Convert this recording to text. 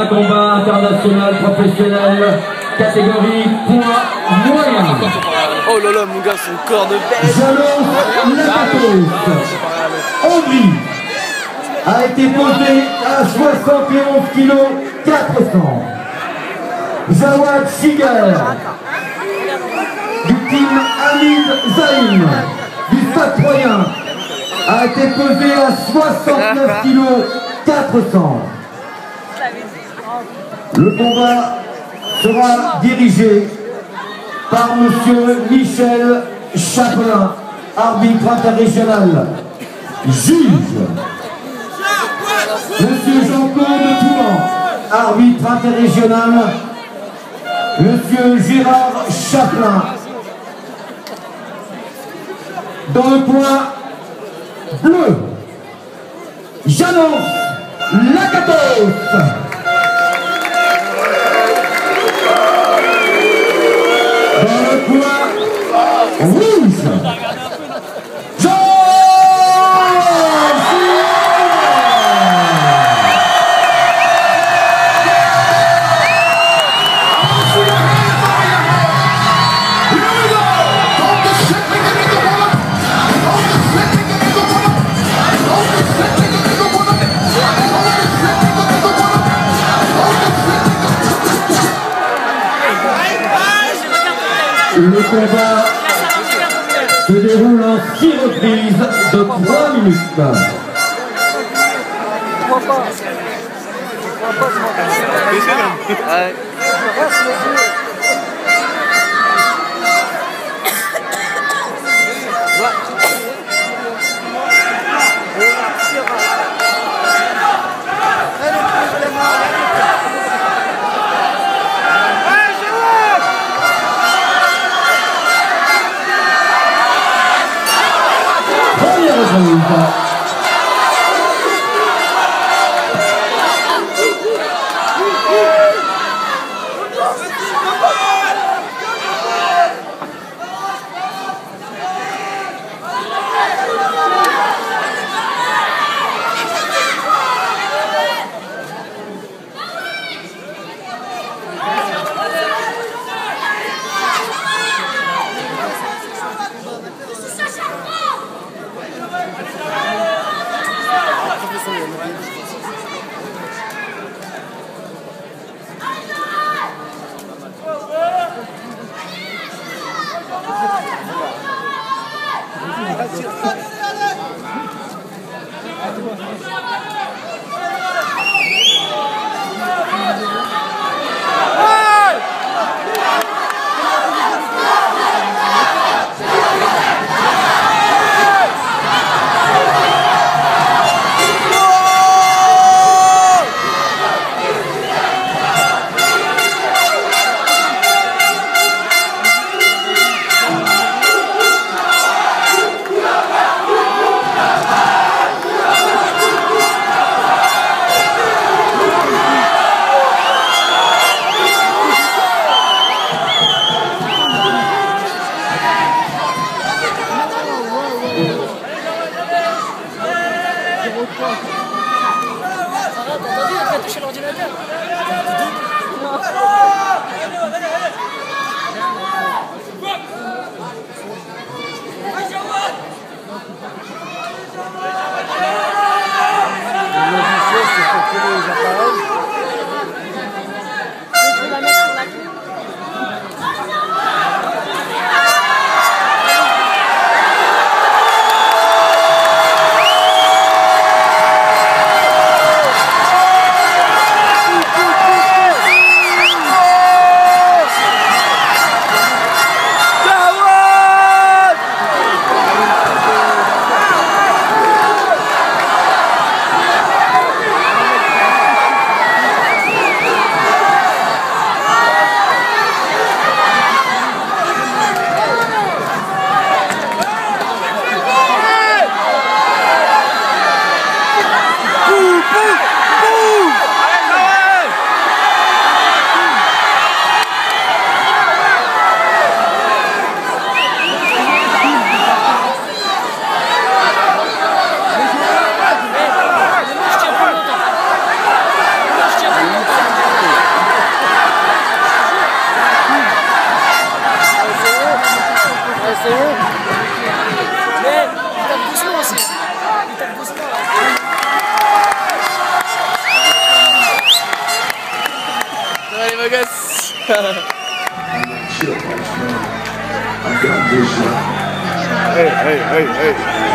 un combat international professionnel, catégorie poids moyen. Oh là là, mon gars, son corps de bête. J'annonce Lakatos, Hongrie, a été posé à 71 kg 400. Jawad Shiger, du team Hamid Zaïm, du Stade Troyen, a été pesé à 69 kg 400. Le combat sera dirigé par monsieur Michel Chapelain, arbitre interrégional. Juge, monsieur Jean-Claude Toulan, arbitre interrégional. Monsieur Gérard Chapelain. Dans le coin bleu, j'annonce Lakatos. Dans le coin rouge, le combat se déroule en 6 reprises de 3 minutes. Hey, hey, hey, hey.